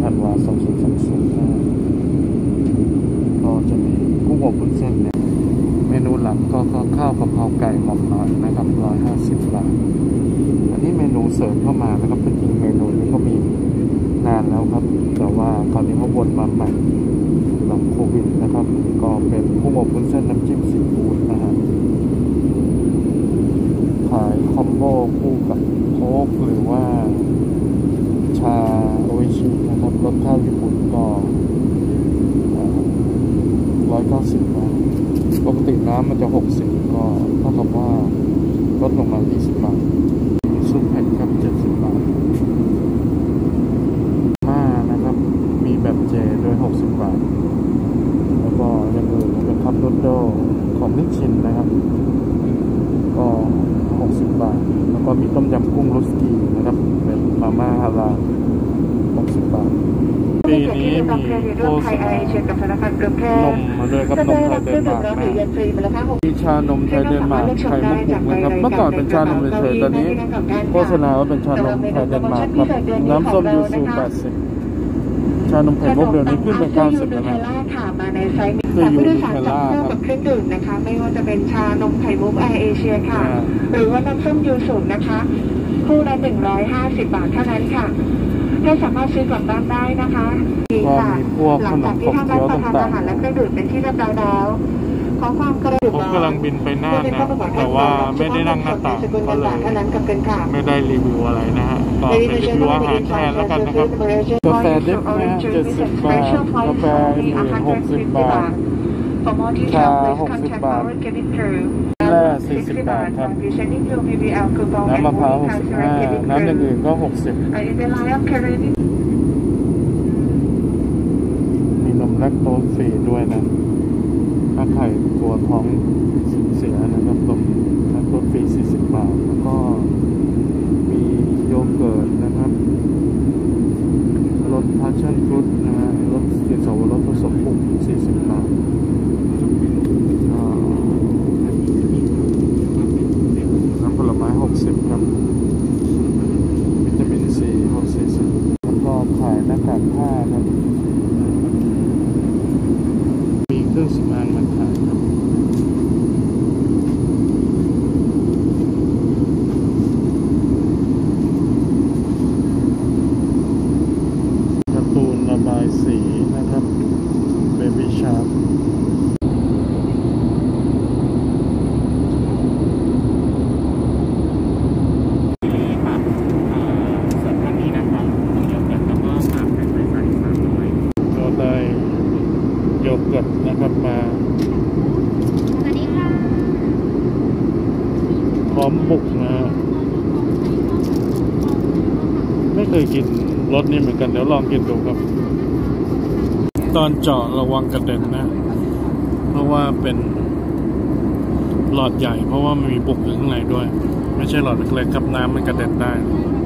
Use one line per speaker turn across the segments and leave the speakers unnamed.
ธันวาคม 2020ก็จะมีกุ้งอบวุ้นเส้นเนี่ยเมนูหลักก็ข้าวกะเพราไก่หม่อมน้อยนะครับ150 บาทอันนี้เมนูเสริมเข้ามานะครับเป็นอีกเมนูนี้ก็มีนานแล้วครับแต่ว่าตอนนี้เขาวนมาใหม่หลังโควิดนะครับก็เป็นกุ้งอบวุ้นเส้นน้ำจิ้มซีฟู้ดนะฮะขายคอมโบคู่กับโค้กหรือว่าชาโออิชินะครับรสชาติญี่ปุ่นก็190 บาทปกติน้ำมันจะ60ก็เท่ากับว่าลดลงมา20 บาทซุปเผ็ดครับ70 บาทมานะครับมีแบบเจด้วย60 บาทแล้วก็อย่างอื่นเป็นคัพนูโดของนิชชินนะครับก็60 บาทแล้วก็มีต้มยำกุ้งรุสกี้นะครับเป็นมาม่าฮาลาล60 บาทปีนี้มีโฆษณานมมาด้วยกับนมไทยเดนมาร์กนะมีชานมไทยเดนมาร์กไข่มุกบุกนะครับเมื่อก่อนเป็นชานมเฉยๆตอนนี้โฆษณาว่าเป็นชานมไทยเดนมาร์กครับน้ำส้มยูสุ80ชานมไข่มุกเดี๋ยวนี้ขึ้นเป็น90แล้วนะคือยูนิเทลล่าครับ
เครื่องดื่มนะคะไม่ว่าจะเป็นชานมไข่มุกแอร์เอเชียค่ะหรือว่าน้ำส้มยูสุนะคะคู่ละ150 บาทเท่านั้นค่ะถ้าสามารถซื้อกลับบ้านได้นะคะ
ก็มีพวกขนมขบเคี้ยวต่าง
ๆและเครื่องดื่มเป็นที่เรียบร้อยแล้วขอความกระดุก
ผมกำลังบินไปน่านนะแต่ว่าไม่ได้นั่งหน้าต่างก็เลยไม่ได้รีวิวอะไรนะฮะก็เป็นรีวิวอาหารแทนแล้วกันนะครับกาแฟดิบนะ70 บาทกาแฟอื่น60 บาทชา60 บาทแร่40 บาทครับน้ำมะพร้าว65น้ำอย่างอื่นก็60มีนมแลคโตสฟรีด้วยนะถ้าไข่ตัวท้องเสียนะครับนมแลคโตสฟรี40 บาทแล้วก็มีโยเกิร์ตนะครับรสพาชั่นฟรุตนะฮะรสกลิ่นสับปะรดผสมผง40 บาทน้ำผลไม้60ครับวิตามินซี40แล้วก็ขายหน้ากากผ้าครับมีเครื่องสำอางมาขายครับการ์ตูนระบายสีนะครับเบบี้ชาร์กโยเกิร์ตนะครับมาพร้อมบุกนะไม่เคยกินรสนี้เหมือนกันเดี๋ยวลองกินดูครับตอนเจาะระวังกระเด็นนะเพราะว่าเป็นหลอดใหญ่เพราะว่ามันมีบุกอยู่ข้างในด้วยไม่ใช่หลอดเล็กๆครับน้ำมันกระเด็นได้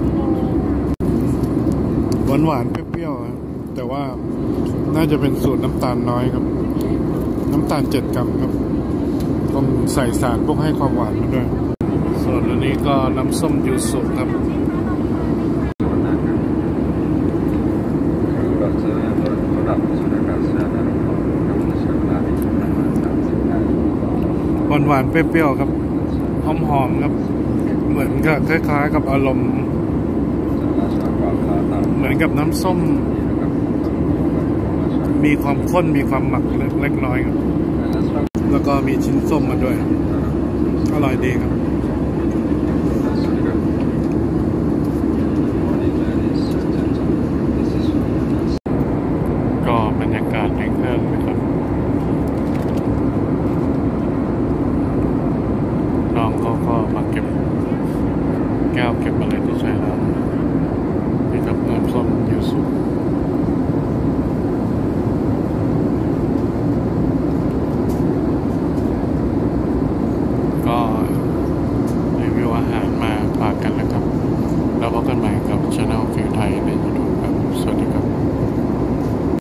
หวานๆเปรี้ยวๆแต่ว่าน่าจะเป็นสูตรน้ำตาลน้อยครับน้ำตาล7 กรัมครับต้องใส่สารพวกให้ความหวานมาด้วยส่วนอันนี้ก็น้ำส้มยูสุครับหวานๆเปรี้ยวๆครับหอมๆครับเหมือนกับคล้ายๆกับอารมณ์เหมือนกับน้ำส้มมีความข้นมีความหมักเล็กน้อยครับแล้วก็มีชิ้นส้มมาด้วยอร่อยดีครับก็บรรยากาศในเครื่องนะครับน้องเขาก็มา